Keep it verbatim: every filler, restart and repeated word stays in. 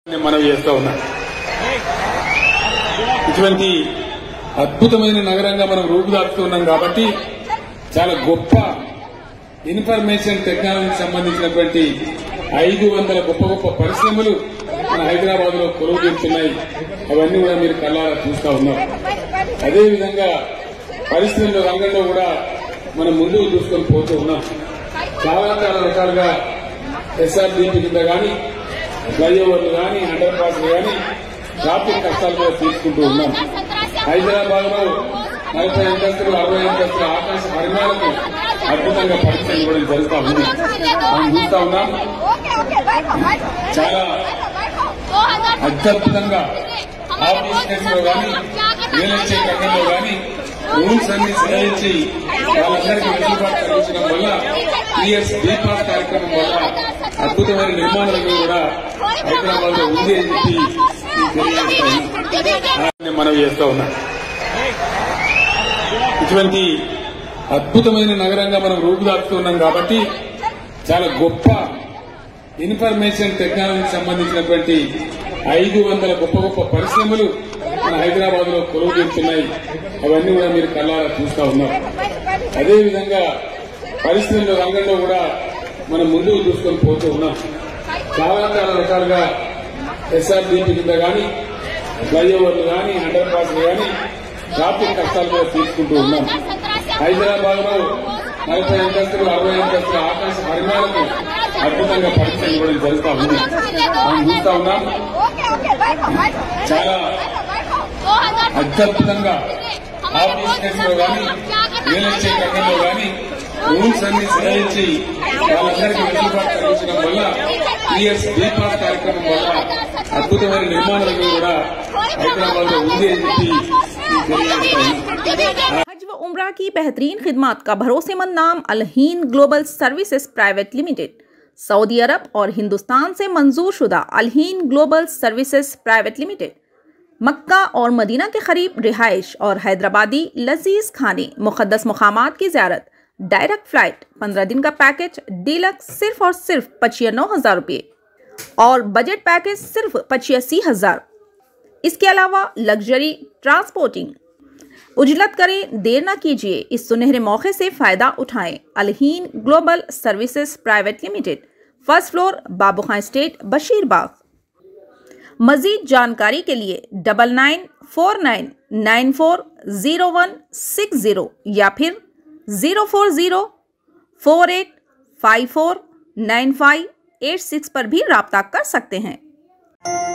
మనవి చేస్తా ఉన్నా. ఇటువంటి అద్భుతమైన నగరంగా మనం రూపుదాపుతున్నాం కాబట్టి చాలా గొప్ప ఇన్ఫర్మేషన్ టెక్నాలజీకి సంబంధించినటువంటి ఐదు వందల గొప్ప గొప్ప పరిశ్రమలు మన హైదరాబాద్ లో కొలువు తీరుతున్నాయి. అవన్నీ కూడా మీరు కళ్ళారా చూస్తా ఉన్నారు. అదేవిధంగా పరిశ్రమల రంగంలో కూడా మనం ముందుకు చూసుకొని పోతూ ఉన్నాం. చాలా చాలా రకాలుగా ఎస్ఆర్డీపీ కింద కానీ ఫ్లైఓవర్లు కానీ అండర్ పాస్లు కానీ ట్రాఫిక్ కష్టాలు కూడా తీసుకుంటూ ఉన్నాం. హైదరాబాద్ లో నలభై అంతస్తులు అరవై అంతస్తుల ఆకాశ పరిమాణాలకు అద్భుతంగా పరిశ్రమ ఇవ్వడం జరుగుతూ ఉంది. మనం చూస్తా ఉన్నాం. చాలా అత్యద్భుతంగా ఆఫీస్ లో కానీ రియల్ ఎస్టేట్ రంగంలో కానీ రూల్స్ అన్ని సడలించి వాళ్ళందరికీ వెసులుబాటు కలిగించడం వల్ల టీఎస్ బీపాస్ కార్యక్రమం వల్ల అద్భుతమైన నిర్మాణాలు కూడా హైదరాబాద్ లో ఉంది అని చెప్పి మనవి చేస్తా ఉన్నా. ఇటువంటి అద్భుతమైన నగరంగా మనం రూపుదాపుతున్నాం కాబట్టి చాలా గొప్ప ఇన్ఫర్మేషన్ టెక్నాలజీకి సంబంధించినటువంటి ఐదు వందల గొప్ప గొప్ప పరిశ్రమలు మన హైదరాబాద్ లో కొలువు తీరుతున్నాయి. అవన్నీ కూడా మీరు కళ్ళారా చూస్తా ఉన్నారు. అదేవిధంగా పరిశ్రమల రంగంలో కూడా మనం ముందుకు చూసుకొని పోతూ ఉన్నాం. చాలా చాలా రకాలుగా ఎస్ఆర్డీపీ కింద కానీ ఫ్లైఓవర్లు కానీ అండర్ పాస్లు కానీ ట్రాఫిక్ కష్టాలు కూడా తీసుకుంటూ ఉన్నాం. హైదరాబాద్ లో నలభై అంతస్తులు అరవై అంతస్తుల ఆకాశ పరిమాణాలకు అద్భుతంగా పరిశ్రమ ఇవ్వడం జరుగుతూ ఉంది. మనం చూస్తా ఉన్నాం. చాలా అత్యద్భుతంగా ఆఫీస్ లో కానీ రియల్ ఎస్టేట్ రంగంలో కానీ రూల్స్ అన్ని సడలించి వాళ్ళందరికీ వెసులుబాటు కలిగించడం వల్ల టీఎస్ బీపాస్ కార్యక్రమం వల్ల అద్భుతమైన నిర్మాణాలు కూడా హైదరాబాద్ లో ఉంది అని చెప్పి हज व उम्रा की बेहतरीन खिदमत का भरोसेमंद नाम Alheen global services private limited Saudi Arab और हिंदुस्तान से मंजूर शुदा Alheen global services private limited Mecca और मदीना के करीब रिहाइश और हैदराबादी लजीज खाने मुक़द्दस मुकामात की ज़ियारत डायरेक्ट फ्लाइट पंद्रह दिन का पैकेज डीलक्स सिर्फ और सिर्फ पचानवे हजार रुपये और बजट पैकेज सिर्फ पचासी हजार। इसके अलावा लग्जरी ट्रांसपोर्टिंग। उजलत करें, देर न कीजिए, इस सुनहरे मौके से फ़ायदा उठाएं। Alheen global services private limited, first floor, Babu Khan estate, Basheerbagh. मज़ीद जानकारी के लिए double nine four nine nine four zero one six zero या फिर zero four zero four eight five four nine five eight six पर भी रब्ता कर सकते हैं।